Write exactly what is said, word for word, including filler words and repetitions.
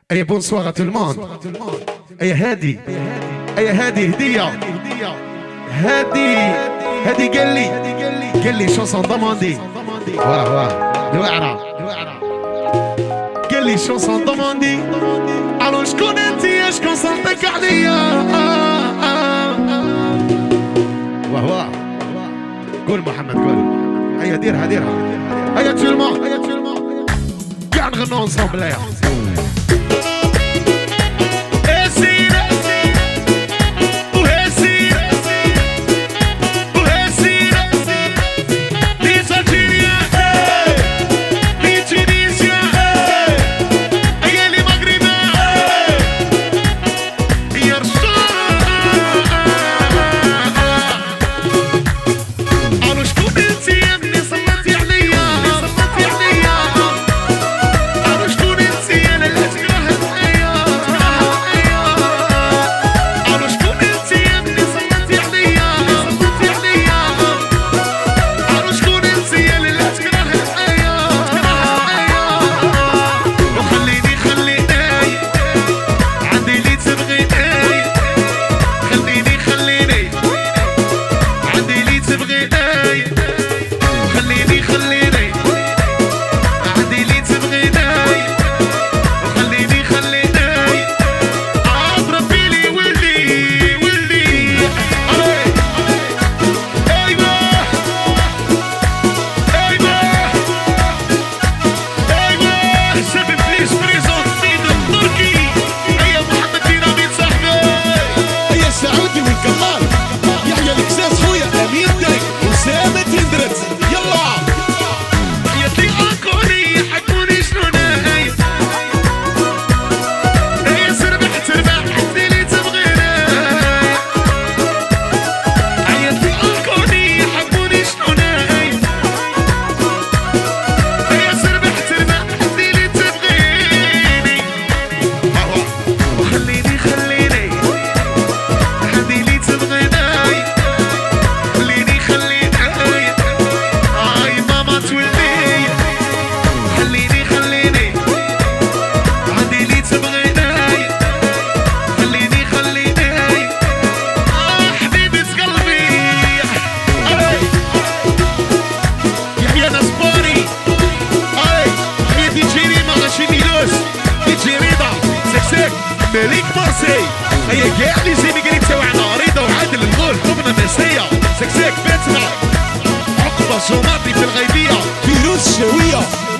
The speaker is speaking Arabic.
اي بونسوار تو الموند. اي هادي اي هادي هديه هادي هادي قال لي قال لي شونسون دوموندي واه واه الوعره قال لي شونسون دوموندي الو شكون انتي شكون صوتك عليا واه واه قول محمد قول هيا ديرها ديرها هيا تشيلمون هيا تشيلمون كاع نغنوا انصومبل هيا مليك مارسي هي كاع لي زيميغري تاوعنا رضا وعادل نقول حبنا نسيه سكسيك بنتنا عقبه جوماطي في الغيبيه فيروز الشهويه